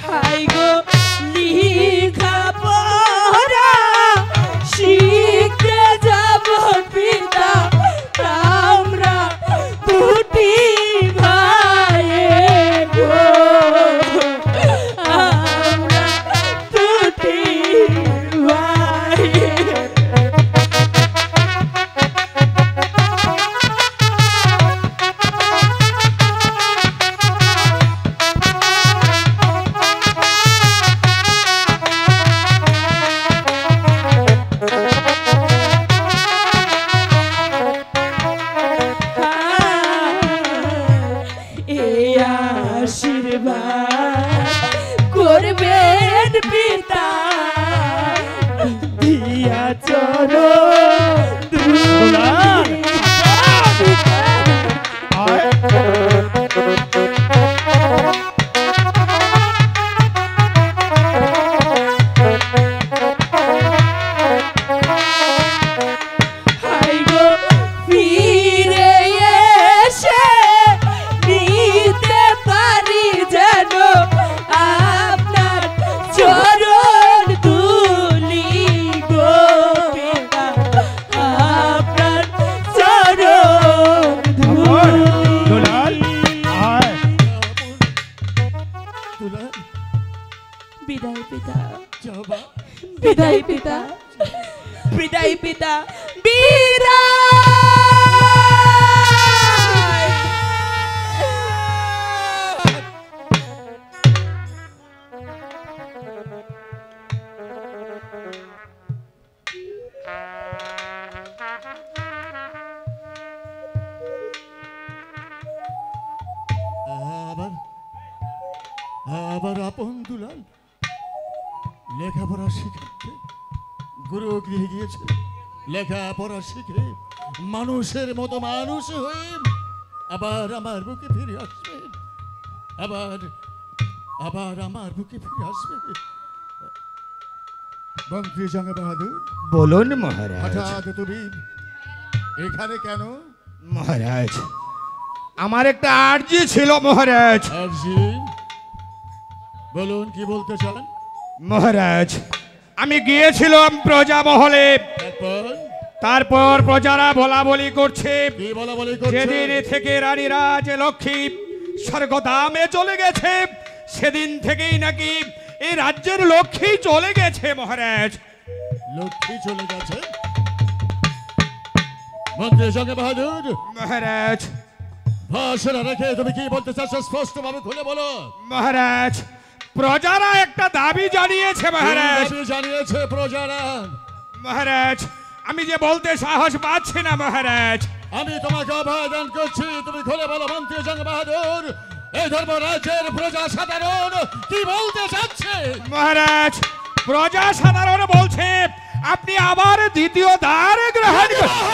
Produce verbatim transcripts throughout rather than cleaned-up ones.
High গো লিখা পড়া শিখতে যাব পিতা আমরা দুটি ভাই গো আমরা দুটি ভাই আশীর্বাদ করবেন পিতা দিয়া চরণ হাই গো ফিরে এসে নিতে পারি যেন আপনার চরণ ধুলি গো পিতা আপনার চরণ ধুলি বিদায় পিতা বিদায় পিতা বিদায় পিতা বিদায় আবার আবার আপন দুলাল লেখাপড়া শিখাতে গুরু গৃহে গিয়েছে লেখাপড়া শিখে মানুষের মতো মানুষ হয়ে আবার আমার বুকে ফিরে আসবে আবার আবার আমার বুকে ফিরে আসবে মন্ত্রী জঙ্গ বাহাদুর বলুন মহারাজ। হঠাৎ তুমি এখানে কেন? মহারাজ আমার একটা আর্জি ছিল মহারাজ। আরজি বলুন কি বলতে চান? মহারাজ আমি গিয়েছিলাম প্রজা মহলে, তারপর তারপর প্রজারা বলা বলি করছে কি বলা বলি করছে? যেদিন থেকে রানী রাজ লক্ষ্মী স্বর্গধামে চলে গেছে সেদিন থেকেই নাকি এই রাজ্যের লক্ষ্মী চলে গেছে মহারাজ। লক্ষ্মী চলে গেছে? মন্ত্রী জঙ্গ বাহাদুর মহারাজ ভাষণ রেখে তুমি কি বলতে চাচ্ছ স্পষ্ট ভাবে খুলে বলো। মহারাজ প্রজারা একটা দাবি জানিয়েছে মহারাজ। কি জানিয়েছে প্রজারা? মহারাজ আমি যে বলতে সাহস পাচ্ছি না মহারাজ। আমি তোমাকে আবেদন করছি তুমি খুলে বলো মন্ত্রী জঙ্গ বাহাদুর এই ধর্ম রাজ্যের প্রজা সাধারণ কি বলতে চাচ্ছে? মহারাজ প্রজা সাধারণ বলছে আপনি আবার দ্বিতীয় দ্বার গ্রহণ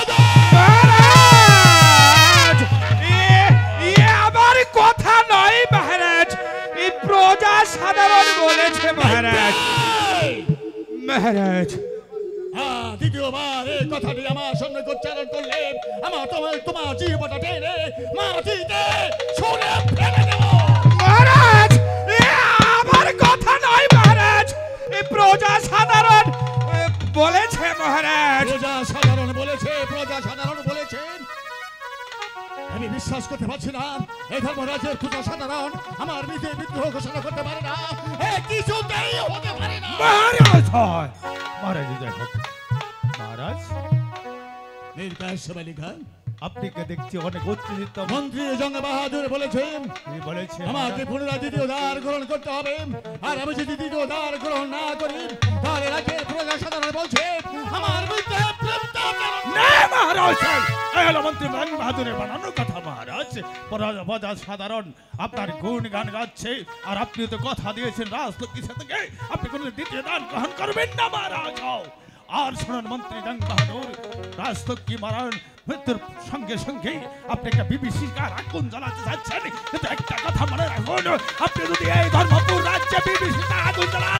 মহারাজ। এ আমার কথা নয় মহারাজ, এই প্রজা সাধারণ বলেছে মহারাজ। মহারাজ হ্যাঁ দ্বিতীয়বার এই কথাটি আমার সামনে উচ্চারণ করলে আমার তোমার তোমার জীবনটা টেনে মাটিতে ছুঁড়ে ফেলে দেব। মহারাজ এ আমার কথা নয় মহারাজ, এই প্রজা সাধারণ বলেছে মহারাজ। প্রজা সাধারণ বলেছে? প্রজা সাধারণ বলেছেন? আমি বিশ্বাস করতে পারছি না এই ধর্মরাজ্যের প্রজা সাধারণ আমার বিরুদ্ধে বিদ্রোহ ঘোষণা করতে পারে না। এ কিছুতেই হতে পারে না। মহারাজ হয় মহারাজ দেখো মহারাজ মীর কাসেম আলী খান আপনি কে দেখছি অনেক উত্তেজিত। মন্ত্রী জঙ্গ বাহাদুর বলেছেন বলেছে আমাকে পুনরায় দ্বিতীয় দ্বার গ্রহণ করতে হবে, আর আমি যদি দ্বিতীয় দ্বার গ্রহণ না করি তাহলে রাজ্যের প্রজা সাধারণ বলছে আমার বিরুদ্ধে না মহারাজ এই হলো মন্ত্রী মান বাহাদুরের বানানো কথা মহারাজ। প্রজা সাধারণ আপনার গুণ গান গাচ্ছে আর আপনি তো কথা দিয়েছেন রাজলক্ষ্মী থেকে আপনি কোনো দ্বিতীয় দান গ্রহণ করবেন না মহারাজ। আর শুনুন মন্ত্রী জঙ্গ বাহাদুর রাজলক্ষ্মী মারান মৃত্যুর সঙ্গে সঙ্গে আপনি একটা বিভীষিকার আগুন জ্বালাতে যাচ্ছেন, কিন্তু একটা কথা মনে রাখুন আপনি যদি এই ধর্মপুর রাজ্যে বিভীষিকার আগুন জ্বালান